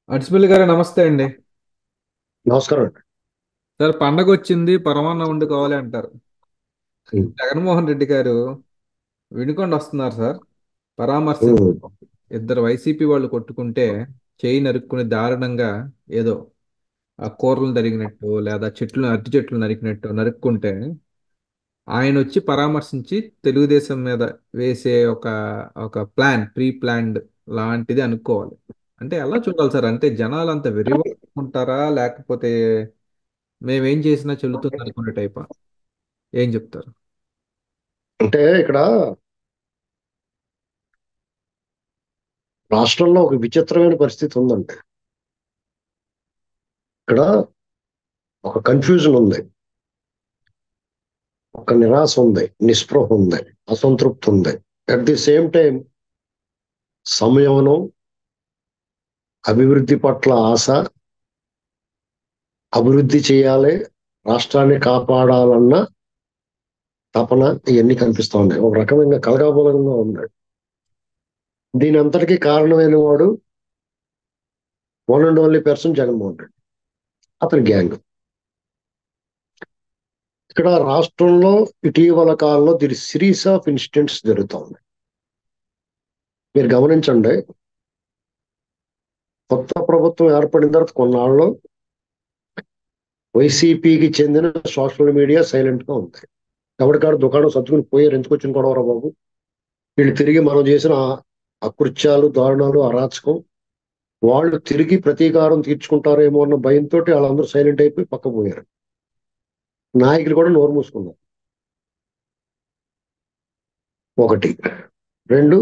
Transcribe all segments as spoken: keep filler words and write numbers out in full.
అడిసిపల్లి గారు నమస్తే అండి. నమస్కారం అండి. సార్ పండగ వచ్చింది పరమాన్నం వండుకోవాలి అంటారు. ఉమ్, జగన్మోహన్ రెడ్డి గారు వినుకొండ వస్తున్నారు సార్. పరామర్శ ఉమ్. ఇద్దరు వైసీపీ వాళ్ళు కొట్టుకుంటే చేయి నరుక్కుని దారుణంగా ఏదో ఆ కూరలు నరికినట్టు లేదా చెట్లు అరటి చెట్లు నరికినట్టు నరుక్కుంటే ఆయన వచ్చి పరామర్శించి తెలుగుదేశం మీద వేసే ఒక ఒక ప్లాన్ ప్రీ ప్లాన్డ్ లాంటిది అనుకోవాలి. అంటే ఎలా చూడాలి సార్? అంటే జనాలు అంత వెర్రివాగుంటారా లేకపోతే మేమేం చేసినా చెల్లుతుంది అనుకునే టైపా? ఏం చెప్తారు? అంటే ఇక్కడ రాష్ట్రంలో ఒక విచిత్రమైన పరిస్థితి ఉందండి. ఇక్కడ ఒక కన్ఫ్యూజన్ ఉంది, ఒక నిరాశ ఉంది, నిస్పృహ ఉంది, అసంతృప్తి ఉంది. అట్ ది సేమ్ టైం సంయమనం, అభివృద్ధి పట్ల ఆశ, అభివృద్ధి చేయాలి, రాష్ట్రాన్ని కాపాడాలన్న తపన ఇవన్నీ కనిపిస్తా ఉన్నాయి. ఒక రకమైన కలగాబోలంగా ఉన్నాడు. దీని అంతటికీ కారణమైన వాడు one and only person Jaganmohan Reddy, అతని గ్యాంగ్. ఇక్కడ రాష్ట్రంలో ఇటీవల కాలంలో దిర్ సిరీస్ ఆఫ్ ఇన్సిడెంట్స్ జరుగుతూ ఉన్నాయి. మీరు గమనించండి, కొత్త ప్రభుత్వం ఏర్పడిన తర్వాత కొన్నాళ్ళు వైసీపీకి చెందిన సోషల్ మీడియా సైలెంట్ గా ఉంది. ఎవరికాడు దుకాణం సర్దుకుని పోయారు, ఎందుకు వచ్చిన గొడవరా బాబు, వీళ్ళు తిరిగి మనం చేసిన అకృత్యాలు, దారుణాలు, అరాచకం వాళ్ళు తిరిగి ప్రతీకారం తీర్చుకుంటారేమో అన్న భయంతో వాళ్ళందరూ సైలెంట్ అయిపోయి పక్క పోయారు. నాయకులు కూడా నోరు మూసుకున్నారు. ఒకటి. రెండు,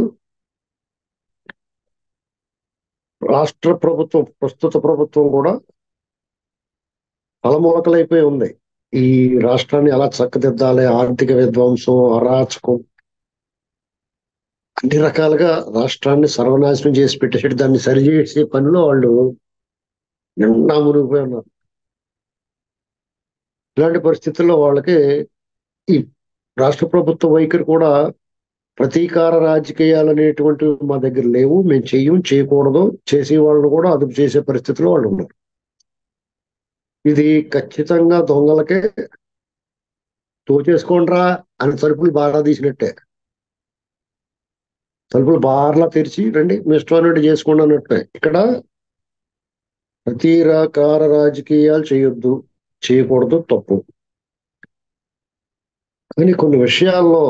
రాష్ట్ర ప్రభుత్వం, ప్రస్తుత ప్రభుత్వం కూడా తలమునకలైపోయి ఉంది. ఈ రాష్ట్రాన్ని ఎలా చక్కదిద్దాలి, ఆర్థిక విధ్వంసం, అరాచకం, అన్ని రకాలుగా రాష్ట్రాన్ని సర్వనాశనం చేసి పెట్టేసి దాన్ని సరిచేసే పనిలో వాళ్ళు నిండా మునిగిపోయి ఉన్నారు. ఇలాంటి పరిస్థితుల్లో వాళ్ళకి ఈ రాష్ట్ర ప్రభుత్వ వైఖరి కూడా ప్రతీకార రాజకీయాలు అనేటువంటివి మా దగ్గర లేవు, మేము చెయ్యం, చేయకూడదు, చేసే వాళ్ళని కూడా అదుపు చేసే పరిస్థితిలో వాళ్ళు ఉన్నారు. ఇది ఖచ్చితంగా దొంగలకే తోచేసుకోండ్రా అని తలుపులు బాగా తీసినట్టే. తలుపులు బార్లా తెరిచి రండి మీ ఇష్టమైనట్టు చేసుకోండి అన్నట్టే. ఇక్కడ ప్రతి రకాల రాజకీయాలు చేయొద్దు, చేయకూడదు, తప్పు. కానీ కొన్ని విషయాల్లో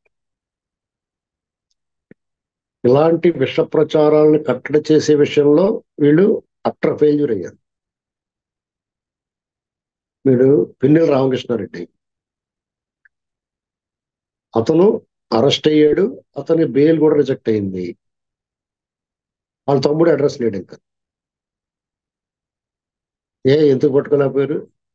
ఇలాంటి విష ప్రచారాలను కట్టడి చేసే విషయంలో వీళ్ళు అట్టర్ ఫెయిల్యూర్ అయ్యారు. వీడు పిన్నెల రామకృష్ణారెడ్డి, అతను అరెస్ట్ అయ్యాడు, అతని బెయిల్ కూడా రిజెక్ట్ అయింది. వాళ్ళ తమ్ముడు అడ్రస్ లేడు ఇంకా. ఏ ఎందుకు పట్టుకోలేకపోయారు?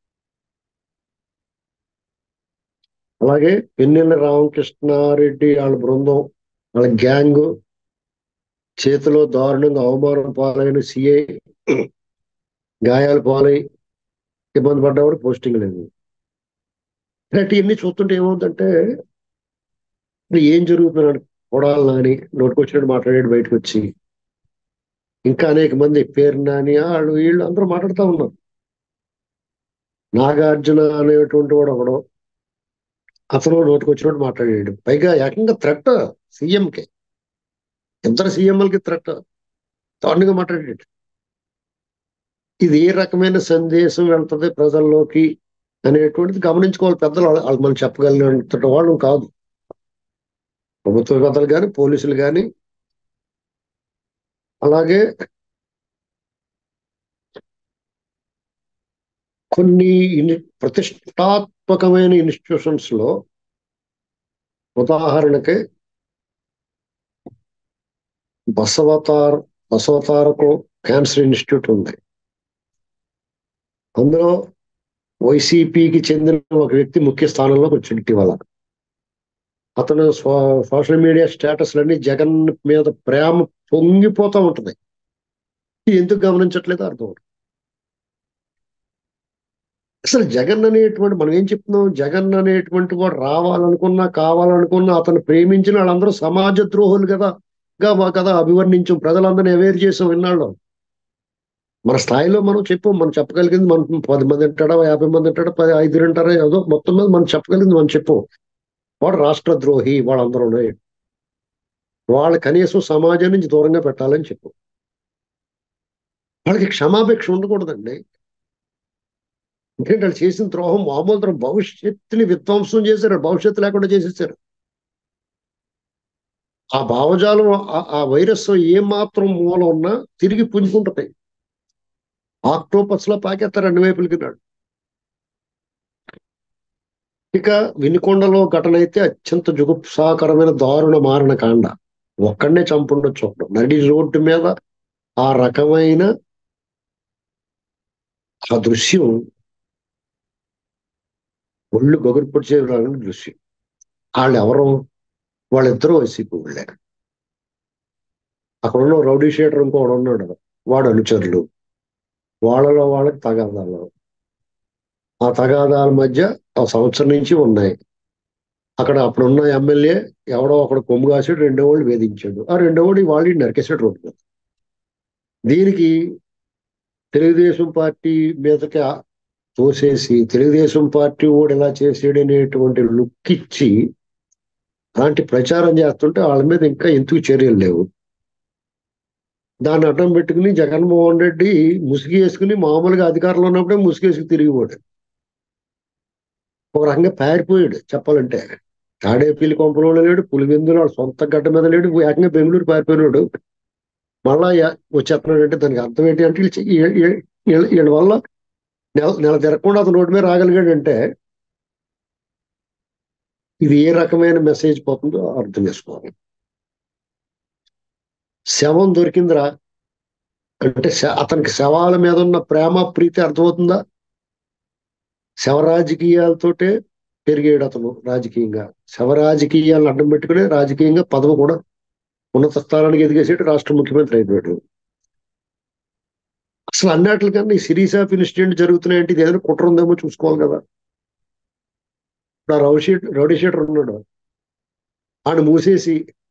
అలాగే పిన్నెల రామకృష్ణారెడ్డి వాళ్ళ బృందం, వాళ్ళ గ్యాంగ్ చేతిలో దారుణంగా అవమానం పాలైన సిఐ గాయాలు పాలై ఇబ్బంది పడ్డవాడు పోస్టింగ్ లేదు. ఇలాంటివన్నీ చూస్తుంటే ఏమవుతుందంటే ఇప్పుడు ఏం జరుగుతున్నాడు, కొడాలి నాని నోటికొచ్చినట్టు మాట్లాడాడు బయటకు వచ్చి, ఇంకా అనేక మంది పేరు నాని వాళ్ళు వీళ్ళు అందరూ మాట్లాడుతూ ఉన్నారు. నాగార్జున అనేటువంటి వాడు ఒకడు, అతను నోటికొచ్చినట్టు మాట్లాడాడు, పైగా ఏకంగా థ్రెట్ సీఎంకి, ఇద్దరు సీఎంలకి థ్రెట్, దారుణంగా మాట్లాడాడు. ఇది ఏ రకమైన సందేశం వెళ్తుంది ప్రజల్లోకి అనేటువంటిది గమనించుకోవాలి పెద్దలు. వాళ్ళు వాళ్ళు మనం చెప్పగలిగినంత వాళ్ళు కాదు, ప్రభుత్వ పెద్దలు కానీ పోలీసులు కానీ. అలాగే కొన్ని ఇని ప్రతిష్టాత్మకమైన ఇన్స్టిట్యూషన్స్ లో, ఉదాహరణకి బసవతార బసవతారకం క్యాన్సర్ ఇన్స్టిట్యూట్ ఉంది. అందులో వైసీపీకి చెందిన ఒక వ్యక్తి ముఖ్య స్థానంలోకి వచ్చింది ఇటీవల. అతను సోషల్ మీడియా స్టేటస్లన్నీ జగన్ మీద ప్రేమ పొంగిపోతూ ఉంటుంది. ఎందుకు గమనించట్లేదు అర్థం అవుతుంది. అసలు జగన్ అనేటువంటి, మనం ఏం చెప్తున్నాం, జగన్ అనేటువంటి వాడు రావాలనుకున్నా కావాలనుకున్నా అతను ప్రేమించిన వాళ్ళందరూ సమాజ ద్రోహులు కదా గా కదా అభివర్ణించాం, ప్రజలందరినీ అవేర్ చేసాం ఇన్నాళ్ళు. మన స్థాయిలో మనం చెప్పు, మనం చెప్పగలిగింది మనం పది మంది అంటాడా, యాభై మంది అంటాడా, పది ఐదుగురు అంటారా, ఏదో మొత్తం మీద మనం చెప్పగలిగింది మనం చెప్పు. వాడు రాష్ట్ర ద్రోహి, వాళ్ళందరూ వాళ్ళు కనీసం సమాజం నుంచి దూరంగా పెట్టాలని చెప్పు. వాళ్ళకి క్షమాపేక్ష ఉండకూడదండి. ఎందుకంటే వాళ్ళు చేసిన ద్రోహం మామూలు ద్రోహం, భవిష్యత్తుని విధ్వంసం చేశారు, భవిష్యత్తు లేకుండా చేసేసారు. ఆ భావజాలం, ఆ వైరస్ ఏ మాత్రం మూల ఉన్నా తిరిగి పుంజుకుంటాయి. ఆక్టోపస్ లో పాకేస్తారు అన్ని వైపులకి నాడు. ఇక వినుకొండలో ఘటన అయితే అత్యంత జుగుప్సాకరమైన దారుణ మారణ కాండ. ఒక్కడనే చంపుండొచ్చు ఒకడు నడి రోడ్డు మీద. ఆ రకమైన ఆ దృశ్యం ఒళ్ళు గొగురు పొడిచే దృశ్యం. వాళ్ళు ఎవరు? వాళ్ళిద్దరూ వైసీపీ వాళ్ళే. అక్కడ ఉన్న రౌడీ షీటర్ ఇంకోడు ఉన్నాడు, వాడు అనుచరులు. వాళ్ళలో వాళ్ళకి తగాదాలు. ఆ తగాదాల మధ్య ఆ సంవత్సరం నుంచి ఉన్నాయి. అక్కడ అప్పుడున్న ఎమ్మెల్యే ఎవడో ఒకడు కొమ్ము కాసాడు, రెండో వాళ్ళు వేధించాడు. ఆ రెండో వాడు వాళ్ళు నరికేసాడు రోడ్డు మీద. దీనికి తెలుగుదేశం పార్టీ మీదకి తోసేసి తెలుగుదేశం పార్టీ వాడు ఎలా చేసాడు అనేటువంటి లుక్ ఇచ్చి అలాంటి ప్రచారం చేస్తుంటే వాళ్ళ మీద ఇంకా ఎందుకు చర్యలు లేవు. దాన్ని అడ్డం పెట్టుకుని జగన్మోహన్ రెడ్డి ముసుగు వేసుకుని మామూలుగా అధికారంలో ఉన్నప్పుడే ముసుగు వేసుకు తిరిగిపోయాడు. ఒక రకంగా పారిపోయాడు చెప్పాలంటే. తాడేపల్లి కొంపలో లేడు, పులివెందులు వాళ్ళ సొంత గడ్డ మీద లేడు, ఏకంగా బెంగళూరు పారిపోయినాడు. మళ్ళా వచ్చేస్తున్నాడు అంటే దానికి అర్థం ఏంటి అంటే వీళ్ళ వల్ల నెల నెల తిరగకుండా అతను రోడ్డు మీద రాగలిగాడంటే ఇది ఏ రకమైన మెసేజ్ పోతుందో అర్థం చేసుకోవాలి. శవం దొరికిందిరా అంటే అతనికి శవాల మీద ఉన్న ప్రేమ ప్రీతి అర్థమవుతుందా? శవ రాజకీయాలతోటే పెరిగాడు అతను రాజకీయంగా. శవ రాజకీయాలను అడ్డం పెట్టుకుని రాజకీయంగా పదవి కూడా ఉన్నత స్థానానికి ఎదిగేసేటు రాష్ట్ర ముఖ్యమంత్రి అయిపోయాడు. అసలు అన్నట్లుకన్నా ఈ సిరీస్ ఆఫ్ ఇన్సిడెంట్ జరుగుతున్నాయంటే ఇది ఏదైనా కుట్ర ఉందేమో చూసుకోవాలి కదా. ఇప్పుడు ఆ రౌడీ షీట్ రౌడీ షీటర్ ఉన్నాడు, ఆడు మూసేసి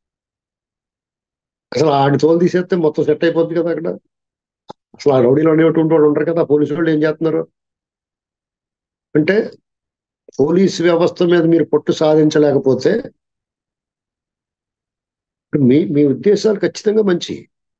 అసలు ఆడి తోలు తీసేస్తే మొత్తం సెట్ అయిపోద్ది కదా అక్కడ. అసలు ఆ రౌడీలో అనేటువంటి వాడు ఉంటారు కదా, పోలీసు వాళ్ళు ఏం చేస్తున్నారు అంటే పోలీసు వ్యవస్థ మీద మీరు పట్టు సాధించలేకపోతే మీ మీ ఉద్దేశాలు ఖచ్చితంగా మంచి,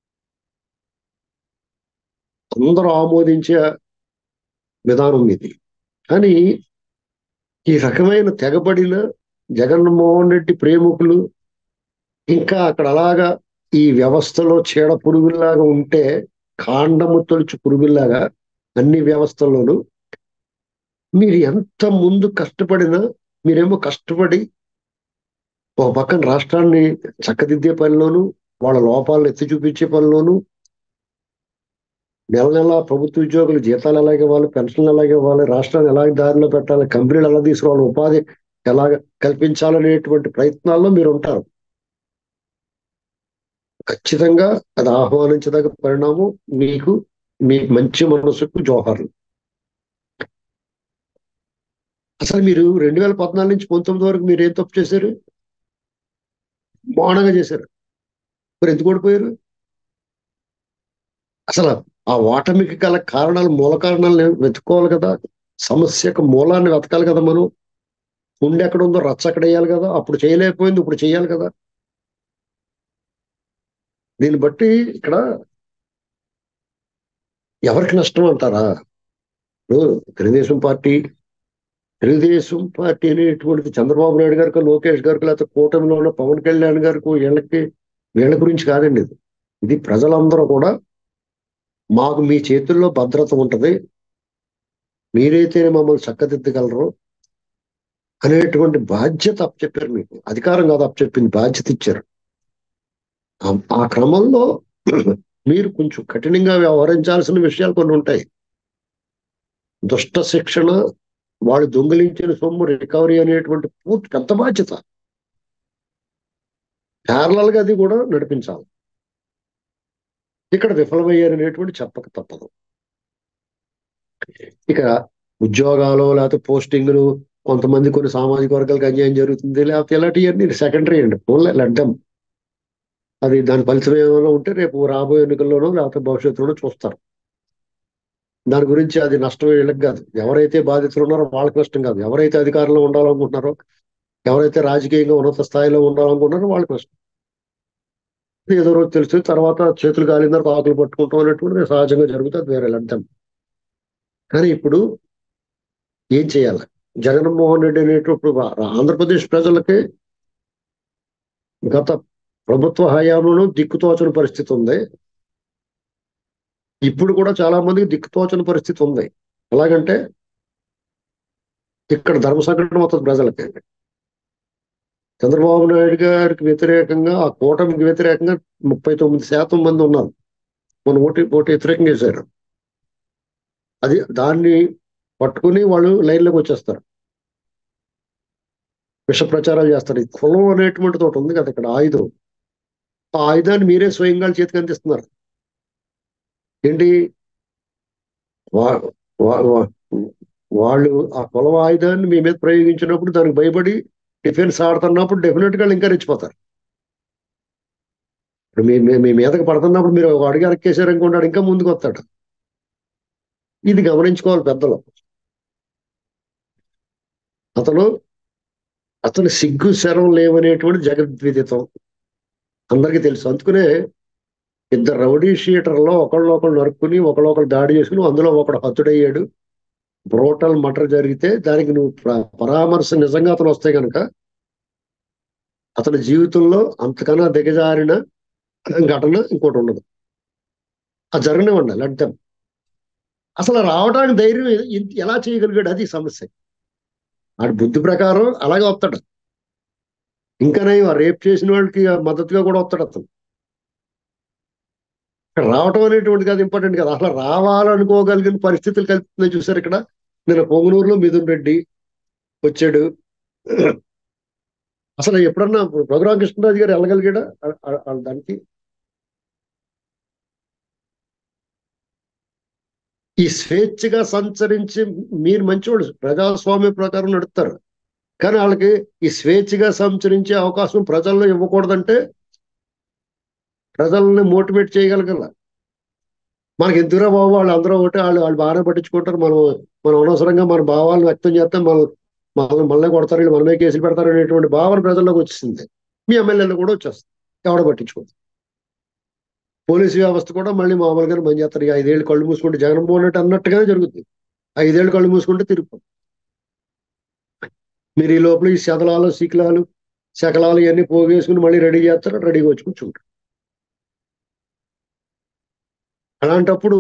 అందరూ ఆమోదించే విధానం ఇది. కానీ ఈ రకమైన తెగబడిన జగన్మోహన్ రెడ్డి ప్రేమికులు ఇంకా అక్కడ అలాగా ఈ వ్యవస్థలో చీడ పురుగుల్లాగా ఉంటే, కాండము తొలుచు పురుగుల్లాగా అన్ని వ్యవస్థల్లోనూ మీరు ఎంత ముందు కష్టపడినా మీరేమో కష్టపడి ఒక పక్కన రాష్ట్రాన్ని చక్కదిద్దే పనిలోను, వాళ్ళ లోపాలను ఎత్తి చూపించే పనిలోను, నెల నెల ప్రభుత్వ ఉద్యోగులు జీతాలు ఎలాగ ఇవ్వాలి, పెన్షన్లు ఎలాగ ఇవ్వాలి, రాష్ట్రాన్ని ఎలాగ దారిలో పెట్టాలి, కంపెనీలు ఎలా తీసుకురావాలి, ఉపాధి ఎలాగ కల్పించాలనేటువంటి ప్రయత్నాల్లో మీరు ఉంటారు. ఖచ్చితంగా అది ఆహ్వానించదగ్గ పరిణామం. మీకు మీ మంచి మనసుకు జోహార్లు. అసలు మీరు రెండు వేల పద్నాలుగు నుంచి పంతొమ్మిది వరకు మీరు ఏం తప్పు చేశారు? మౌనంగా చేశారు. మరి ఎందుకు ఓడిపోయారు? అసలు ఆ ఓటమికి గల కారణాలు, మూల కారణాలను వెతుక్కోవాలి కదా. సమస్యకు మూలాన్ని వెతకాలి కదా. మనం ఉండి ఎక్కడ ఉందో రచ్చ అక్కడ వేయాలి కదా. అప్పుడు చేయలేకపోయింది, ఇప్పుడు చేయాలి కదా. దీన్ని బట్టి ఇక్కడ ఎవరికి నష్టం అంటారా? తెలుగుదేశం పార్టీ తెలుగుదేశం పార్టీ అనేటువంటిది చంద్రబాబు నాయుడు గారికి, లోకేష్ గారికి, లేకపోతే కూటమిలో ఉన్న పవన్ కళ్యాణ్ గారికి వీళ్ళకి వీళ్ళ గురించి కాదండి. ఇది ఇది ప్రజలందరూ కూడా మాకు మీ చేతుల్లో భద్రత ఉంటది, మీరైతేనే మమ్మల్ని చక్కదిద్దగలరు అనేటువంటి బాధ్యత అప్పచెప్పారు. మీకు అధికారం కాదు అప్పచెప్పింది, బాధ్యత ఇచ్చారు. ఆ క్రమంలో మీరు కొంచెం కఠినంగా వ్యవహరించాల్సిన విషయాలు కొన్ని ఉంటాయి. దుష్ట శిక్షణ, వాళ్ళు దొంగిలించిన సొమ్ము రికవరీ అనేటువంటి పూర్తి పెద్ద బాధ్యత. ప్యారలల్ గా అది కూడా నడిపించాలి. ఇక్కడ విఫలమయ్యారనేటువంటి చెప్పక తప్పదు. ఇక ఉద్యోగాలు లేకపోతే పోస్టింగ్లు, కొంతమంది కొన్ని సామాజిక వర్గాలకు అన్యాయం జరుగుతుంది, లేకపోతే ఇలాంటివన్నీ సెకండరీ అండి. ఫోన్లే లడ్డం. అది దాని ఫలితం ఏమైనా ఉంటే రేపు రాబోయే ఎన్నికల్లోనో లేకపోతే భవిష్యత్తులోనో చూస్తారు. దాని గురించి అది నష్టం వీళ్ళకి కాదు. ఎవరైతే బాధితులు ఉన్నారో వాళ్ళకి నష్టం కాదు. ఎవరైతే అధికారంలో ఉండాలనుకుంటున్నారో, ఎవరైతే రాజకీయంగా ఉన్నత స్థాయిలో ఉండాలనుకుంటున్నారో వాళ్ళకి నష్టం. ఏదో రోజు తెలుస్తుంది, తర్వాత చేతులు కాలిన తర్వాత ఆకులు పట్టుకుంటాం అనేటువంటిది సహజంగా జరుగుతుంది, వేరే అర్థం. కానీ ఇప్పుడు ఏం చేయాలి? జగన్మోహన్ రెడ్డి అనేటప్పుడు ఆంధ్రప్రదేశ్ ప్రజలకి గత ప్రభుత్వ హయాంలో దిక్కుతోచని పరిస్థితి ఉంది. ఇప్పుడు కూడా చాలా మందికి దిక్కుతోచని పరిస్థితి ఉంది. ఎలాగంటే ఇక్కడ ధర్మ సంకటం అవుతుంది ప్రజలకి. చంద్రబాబు నాయుడు గారికి వ్యతిరేకంగా, ఆ కూటమికి వ్యతిరేకంగా ముప్పై తొమ్మిది శాతం మంది ఉన్నారు. మన ఓటు ఓటు వ్యతిరేకంగా చేశారు. అది దాన్ని పట్టుకుని వాళ్ళు లైన్లోకి వచ్చేస్తారు, విష ప్రచారాలు చేస్తారు. ఈ కులం అనేటువంటిది ఒకటి ఉంది కదా ఇక్కడ, ఆయుధం. ఆ ఆయుధాన్ని మీరే స్వయంగా చేతికి అందిస్తున్నారు. ఏంటి? వా- వా- వా- వాళ్ళు ఆ కులం ఆయుధాన్ని మీ మీద ప్రయోగించినప్పుడు దానికి భయపడి డిఫెన్స్ ఆడుతున్నప్పుడు డెఫినెట్ గా ఇంకా రెచ్చిపోతారు. ఇప్పుడు మీ మీ- మీ మీదకి పడుతున్నప్పుడు మీరు ఒక అడుగు ఎక్కేసారనుకుంటాడు, ఇంకా ముందుకు వస్తాడు. ఇది గమనించుకోవాలి పెద్దలు. అతను అతను సిగ్గు శరం లేవనేటువంటి జగద్విదితం అందరికీ తెలుసు. అందుకనే ఇద్దరు రౌడీ షీటర్లో ఒకళ్ళు ఒకళ్ళు నరుక్కుని ఒకళ్ళు ఒకళ్ళు దాడి చేసుకుని అందులో ఒకడు హతుడయ్యాడు. బ్రోటల్ మర్డర్ జరిగితే దానికి నువ్వు ప్ర- పరామర్శ నిజంగా అతను వస్తే కనుక అతని జీవితంలో అంతకన్నా దిగజారిన ఘటన ఇంకోటి ఉండదు. అది జరగనివ్వండి అంటే అసలు రావడానికి ధైర్యం ఎ- ఎలా చేయగలిగాడు? అది సమస్య. ఆడి బుద్ధి ప్రకారం అలాగే వస్తాడు. ఇంకానే రేప్ చేసిన వాళ్ళకి మద్దతుగా కూడా వస్తాడు అతను. ఇక్కడ రావటం అనేటువంటిది కాదు ఇంపార్టెంట్ కదా, అసలు రావాలనుకోగలిగిన పరిస్థితులు కల్పిస్తున్నాయి. చూసారు ఇక్కడ నేను పొంగనూరులో మిథున్ రెడ్డి వచ్చాడు. అసలు ఎప్పుడన్నా రఘురామ కృష్ణరాజు గారు వెళ్ళగలిగాడా ఆ- ఆ- ఆ దానికి? ఈ స్వేచ్ఛగా సంచరించి మీరు మంచివాడు, ప్రజాస్వామ్య ప్రకారం నడుపుతారు, కానీ వాళ్ళకి ఈ స్వేచ్ఛగా సంచరించే అవకాశం ప్రజల్లో ఇవ్వకూడదంటే ప్రజల్ని మోటివేట్ చేయగలగాల. మనకి ఎందుకురా బాబు, వాళ్ళు అందరూ ఒకటి, వాళ్ళు వాళ్ళు బాగానే పట్టించుకుంటారు, మనం మనం అనవసరంగా మన భావాలను వ్యక్తం చేస్తే మన మనల్ని మళ్ళీ కొడతారు, వీళ్ళు మనమే కేసులు పెడతారు అనేటువంటి భావన ప్రజల్లోకి వచ్చేసింది. మీ ఎమ్మెల్యేలు కూడా వచ్చేస్తుంది, ఎవడ పట్టించుకోదు. పోలీసు వ్యవస్థ కూడా మళ్ళీ మామూలుగానే పని చేస్తారు. ఇక ఐదేళ్ళు కళ్ళు మూసుకుంటే జగన్మోహన్ రెడ్డి అన్నట్టుగానే జరుగుతుంది. ఐదేళ్ళు కళ్ళు మూసుకుంటే తిరుగు. మీరు ఈ లోపల ఈ శతలాలు శిఖలాలు శకలాలు ఇవన్నీ పోగేసుకుని మళ్ళీ రెడీ చేస్తారు, రెడీగా వచ్చి కూర్చుంటారు. అలాంటప్పుడు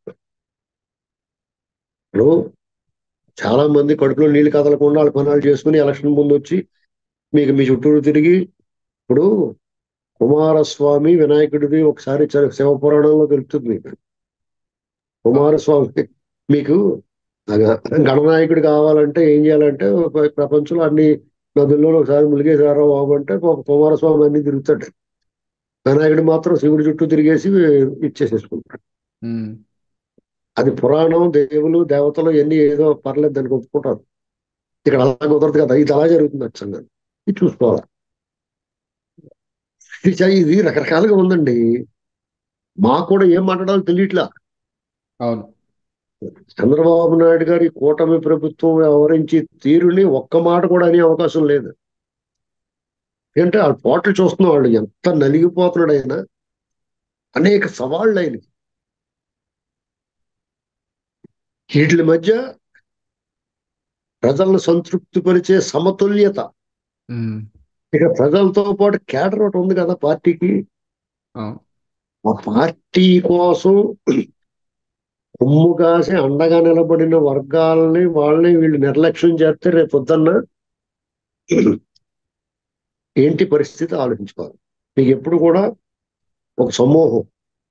ఇప్పుడు చాలా మంది కడుపులో నీళ్లు కదలకుండా వాళ్ళ పనులు చేసుకుని ఎలక్షన్ ముందు వచ్చి మీకు మీ చుట్టూరు తిరిగి, ఇప్పుడు కుమారస్వామి వినాయకుడిది ఒకసారి చ- శివపురాణంలో తెలుస్తుంది మీకు. కుమారస్వామి మీకు గ- గణనాయకుడు కావాలంటే ఏం చేయాలంటే ఒక ప్రపంచంలో అన్ని నదుల్లో ఒకసారి ములిగేసారో బాబు అంటే ఒక కుమారస్వామి అన్ని తిరుగుతాడు. వినాయకుడు మాత్రం శివుడి చుట్టూ తిరిగేసి ఇచ్చేసేసుకుంటాడు. ఉమ్. అది పురాణం, దేవులు దేవతలు ఇవన్నీ ఏదో పర్లేదు దానికి ఒప్పుకుంటారు. ఇక్కడ అలా కుదరదు కదా, ఇది అలా జరుగుతుంది అచ్చంగా. ఇది చూసుకోవాలి. ఇది చ- ఇది రకరకాలుగా ఉందండి. మాకు కూడా ఏం మాట్లాడాలో తెలియట్లా. అవును. చంద్రబాబు నాయుడు గారి కూటమి ప్రభుత్వం వ్యవహరించి తీరుని ఒక్క మాట కూడా అనే అవకాశం లేదు. ఏంటంటే ఆ పోట్లు చూస్తున్న వాళ్ళు ఎంత నలిగిపోతున్నాడు ఆయన. అనేక సవాళ్ళు ఆయనకి. వీటి మధ్య ప్రజలను సంతృప్తిపరిచే సమతుల్యత. ఉమ్. ఇక ప్రజలతో పాటు కేడర్ ఒకటి ఉంది కదా పార్టీకి. అవును. ఆ పార్టీ కోసం కొమ్ము కాసి అండగా నిలబడిన వర్గాలని వాళ్ళని వీళ్ళు నిర్లక్ష్యం చేస్తే రేపు పొద్దున్న ఏంటి పరిస్థితి ఆలోచించుకోవాలి. మీకు ఎప్పుడు కూడా ఒక సమూహం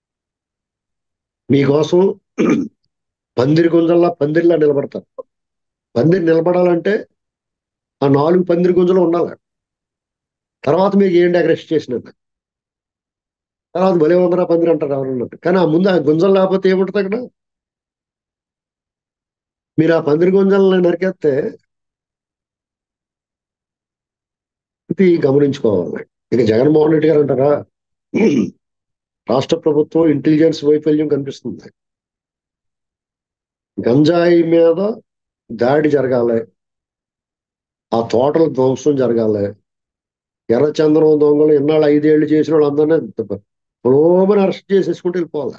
మీకోసం పందిరి గుంజల్లా పందిరిలా నిలబడతారు. పందిరి నిలబడాలంటే ఆ నాలుగు పందిరి గుంజలు ఉండాలి. తర్వాత మీకు ఏం డెకరేషన్ చేసినట్టు తర్వాత భలే వందరా పందిరి అంటారు ఎవరన్నట్టు. కానీ ఆ ముందు ఆ గుంజలు లేకపోతే ఏముంటుంది అక్కడ? మీరు ఆ పందిరి గుంజలను నరికేస్తే ఇది గమనించుకోవాలి. ఇక జగన్మోహన్ రెడ్డి గారు అంటారా, రాష్ట్ర ప్రభుత్వం ఇంటెలిజెన్స్ వైఫల్యం కనిపిస్తుంది. గంజాయి మీద దాడి జరగాలి, ఆ తోటల ధ్వంసం జరగాలి, ఎర్రచందనం దొంగలు ఇన్నాళ్ళు ఐదేళ్లు చేసిన వాళ్ళు అందరినీ లోమని అరెస్ట్ చేసేసుకుంటూ వెళ్ళిపోవాలి.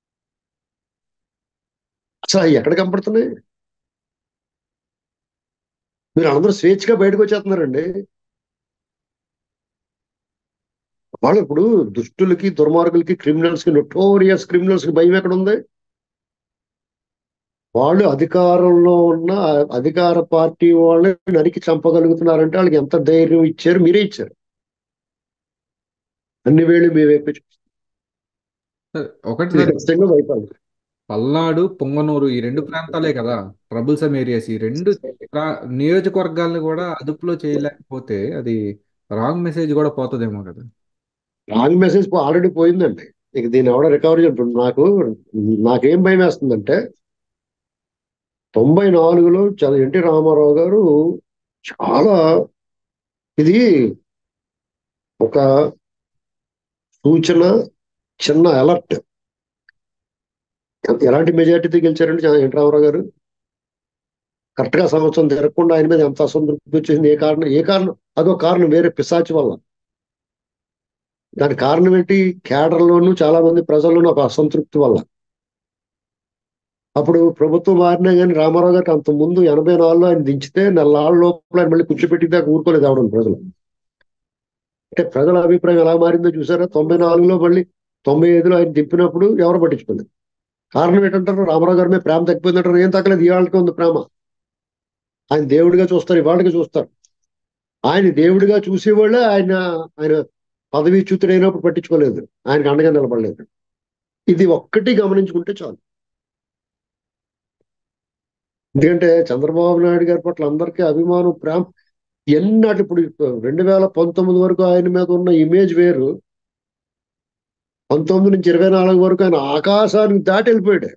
అసలు అవి ఎక్కడ కనపడుతున్నాయి? మీరు అందరూ స్వేచ్ఛగా బయటకు వచ్చేస్తున్నారండి. వాళ్ళు ఇప్పుడు దుష్టులకి, దుర్మార్గులకి, క్రిమినల్స్ కి, నొటోరియస్ క్రిమినల్స్ కి భయం ఎక్కడ ఉంది? వాళ్ళు అధికారంలో ఉన్న అధికార పార్టీ వాళ్ళని నరికి చంపగలుగుతున్నారంటే వాళ్ళకి ఎంత ధైర్యం ఇచ్చారు? మీరే ఇచ్చారు. అన్ని వేళలు మీ వైపు చూస్తే సార్, ఒకటి ఇది సార్, ఖచ్చితంగా భయపడాలి. పల్నాడు, పొంగనూరు ఈ రెండు ప్రాంతాలే కదా ట్రబుల్సమ్ ఏరియాస్. ఈ రెండు ప్రా నియోజకవర్గాలను కూడా అదుపులో చేయలేకపోతే అది రాంగ్ మెసేజ్ కూడా పోతుందేమో కదా. రాంగ్ మెసేజ్ ఆల్రెడీ పోయిందండి. ఇక దీన్ని ఎవడో రికవరీ చేయండి. నాకు నాకేం భయం వేస్తుందంటే, తొంభై నాలుగులో చాలా ఎన్టీ రామారావు గారు చాలా ఇది ఒక సూచన, చిన్న అలర్ట్. ఎలాంటి మెజార్టీతో గెలిచారంటే చా- ఎన్టీ రామారావు గారు కరెక్ట్ గా సంవత్సరం జరగకుండా ఆయన మీద ఎంత అసంతృప్తి వచ్చింది. ఏ కారణం ఏ కారణం అదో కారణం వేరే పిశాచి వల్ల. దానికి కారణం ఏంటి? కేడర్లోను చాలా మంది ప్రజల్లోనూ ఒక అసంతృప్తి వల్ల. అప్పుడు ప్రభుత్వం మారినా కానీ రామారావు గారికి అంత ముందు ఎనభై నాలుగులో ఆయన దించితే నెలల లోపల ఆయన మళ్ళీ కూర్చోబెట్టి దాకా ఊరుకోలేదు అవడం ప్రజలు. అంటే ప్రజల అభిప్రాయం ఎలా మారిందో చూసారా? తొంభై నాలుగులో మళ్ళీ తొంభై ఐదులో ఆయన దింపినప్పుడు ఎవరు పట్టించుకోలేదు. కారణం ఏంటంటారు? రామారావు గారి మీద ప్రేమ తగ్గిపోయిందంటారు. ఏం తగ్గలేదు, ఇవాళకి ఉంది ప్రేమ. ఆయన దేవుడిగా చూస్తారు, ఇవాళకి చూస్తారు. ఆయన దేవుడిగా చూసేవాళ్ళే ఆయన ఆయన పదవీచ్యుతుడైనప్పుడు పట్టించుకోలేదు, ఆయనకు అండగా నిలబడలేదు. ఇది ఒక్కటి గమనించుకుంటే చాలు. ఎందుకంటే చంద్రబాబు నాయుడు గారి పట్ల అందరికీ అభిమానం, ప్రేమ ఎన్నాటి ఇప్పుడు రెండు వేల పంతొమ్మిది వరకు ఆయన మీద ఉన్న ఇమేజ్ వేరు. పంతొమ్మిది నుంచి ఇరవై నాలుగు వరకు ఆయన ఆకాశానికి దాటి వెళ్ళిపోయాడు.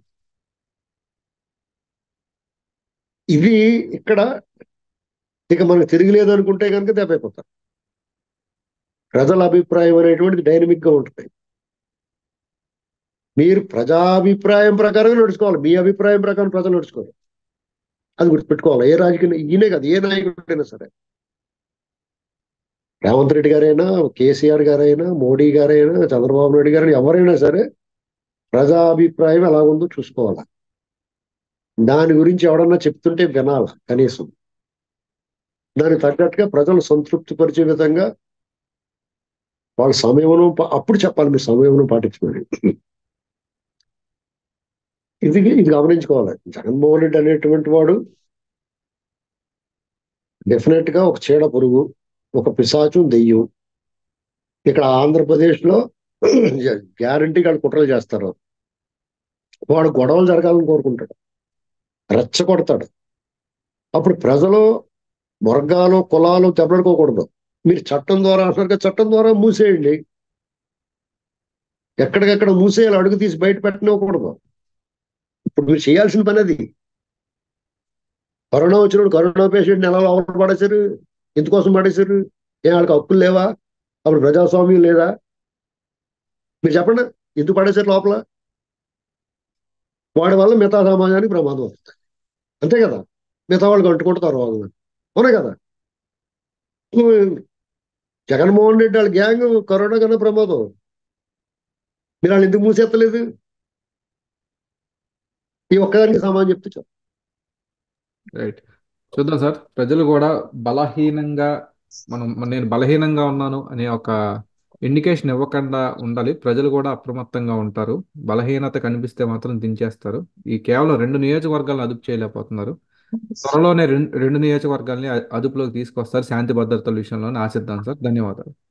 ఇది ఇక్కడ ఇక మనకు తిరిగిలేదు అనుకుంటే కనుక దెబ్బైపోతారు. ప్రజల అభిప్రాయం అనేటువంటిది డైనమిక్ గా ఉంటుంది. మీరు ప్రజాభిప్రాయం ప్రకారం నడుచుకోవాలి, మీ అభిప్రాయం ప్రకారం ప్రజలు నడుచుకోవాలి. అది గుర్తుపెట్టుకోవాలి. ఏ రాజకీయ ఈయనే కాదు, ఏ నాయకుడైనా సరే, రేవంత్ రెడ్డి గారైనా, కేసీఆర్ గారైనా, మోడీ గారైనా, చంద్రబాబు నాయుడు గారైనా, ఎవరైనా సరే ప్రజాభిప్రాయం ఎలాగుందో చూసుకోవాలి. దాని గురించి ఎవడన్నా చెప్తుంటే వినాల కనీసం. దానికి తగ్గట్టుగా ప్రజలు సంతృప్తి పరిచే విధంగా వాళ్ళ సమయమును అప్పుడు చెప్పాలి, మీరు సమయమును పాటించమని. ఇది ఇది గమనించుకోవాలి. జగన్మోహన్ రెడ్డి అనేటువంటి వాడు డెఫినెట్ గా ఒక చీడ పురుగు, ఒక పిశాచు, దెయ్యం. ఇక్కడ ఆంధ్రప్రదేశ్ లో గ్యారంటీ వాళ్ళు కుట్రలు చేస్తారు. వాడు గొడవలు జరగాలని కోరుకుంటాడు, రెచ్చగొడతాడు. అప్పుడు ప్రజలు, వర్గాలు, కులాలు దెబ్బలాడుకోకూడదు. మీరు చట్టం ద్వారా అంటున్నారు కదా, చట్టం ద్వారా మూసేయండి. ఎక్కడికెక్కడ మూసేయాలి, అడుగు తీసి బయట పెట్టనివ్వకూడదు. ఇప్పుడు మీరు చేయాల్సిన పని అది. కరోనా వచ్చినప్పుడు కరోనా పేషెంట్ని ఎలా లోపల పడేశారు? ఎందుకోసం పడేశారు? ఏ వాళ్ళకి హక్కులు లేవా? అప్పుడు ప్రజాస్వామ్యం లేదా? మీరు చెప్పండి, ఎందుకు పడేశారు లోపల? వాడి వల్ల మిగతా సమాజానికి ప్రమాదం వస్తుంది, అంతే కదా. మిగతా వాళ్ళకి అంటుకుంటారు రోగం, అవునే కదా. జగన్మోహన్ రెడ్డి వాళ్ళ గ్యాంగ్ కరోనా కన్నా ప్రమాదం. మీరు వాళ్ళు ఎందుకు మూసేత్తలేదు? ఈ ఒక్కదానికి సమాధానం చెప్తే చాలు. రైట్. చూద్దాం సార్, ప్రజలు కూడా బలహీనంగా, మనం నేను బలహీనంగా ఉన్నాను అనే ఒక ఇండికేషన్ ఇవ్వకుండా ఉండాలి. ప్రజలు కూడా అప్రమత్తంగా ఉంటారు. బలహీనత కనిపిస్తే మాత్రం దించేస్తారు. ఈ కేవలం రెండు నియోజకవర్గాలను అదుపు చేయలేకపోతున్నారు. త్వరలోనే రెండు రెండు నియోజకవర్గాల్ని అ- అదుపులోకి తీసుకొస్తారు శాంతి భద్రతల విషయంలో ఆశిద్దాం సార్. ధన్యవాదాలు.